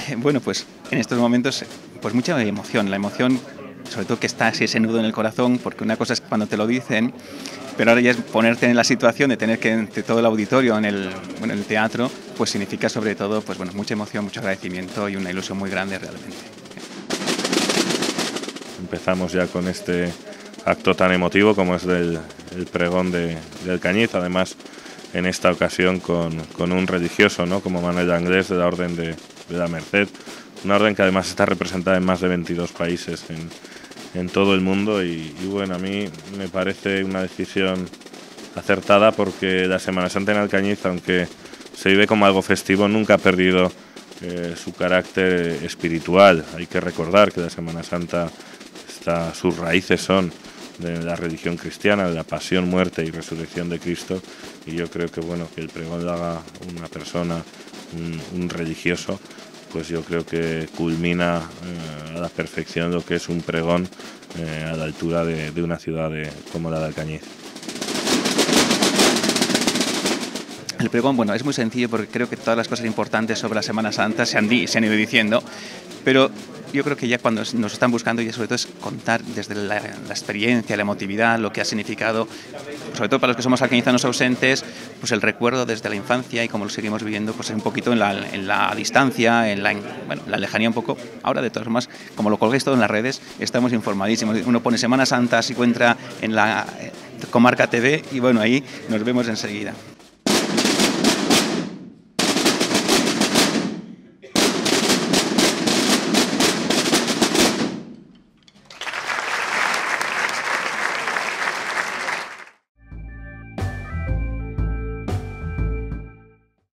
Bueno, pues en estos momentos, pues mucha emoción. La emoción, sobre todo que está así ese nudo en el corazón, porque una cosa es cuando te lo dicen, pero ahora ya es ponerte en la situación de tener que entre todo el auditorio en el teatro, pues significa sobre todo, pues bueno, mucha emoción, mucho agradecimiento y una ilusión muy grande realmente. Empezamos ya con este acto tan emotivo como es el pregón del Cañiz, además en esta ocasión con un religioso, ¿no?, como Manuel Anglés, de la Orden de la Merced, una orden que además está representada en más de 22 países en todo el mundo y bueno, a mí me parece una decisión acertada porque la Semana Santa en Alcañiz, aunque se vive como algo festivo, nunca ha perdido su carácter espiritual. Hay que recordar que la Semana Santa, sus raíces son de la religión cristiana, de la pasión, muerte y resurrección de Cristo, y yo creo que bueno, que el pregón lo haga una persona, un religioso, pues yo creo que culmina a la perfección lo que es un pregón a la altura de una ciudad como la de Alcañiz. El pregón, bueno, es muy sencillo porque creo que todas las cosas importantes sobre la Semana Santa se han ido diciendo, pero yo creo que ya cuando nos están buscando, y sobre todo es contar desde la experiencia, la emotividad, lo que ha significado, sobre todo para los que somos alcañizanos ausentes, pues el recuerdo desde la infancia y cómo lo seguimos viviendo, pues un poquito en la distancia, en la lejanía un poco. Ahora, de todas formas, como lo colgáis todo en las redes, estamos informadísimos. Uno pone Semana Santa, se encuentra en la Comarca TV y bueno, ahí nos vemos enseguida.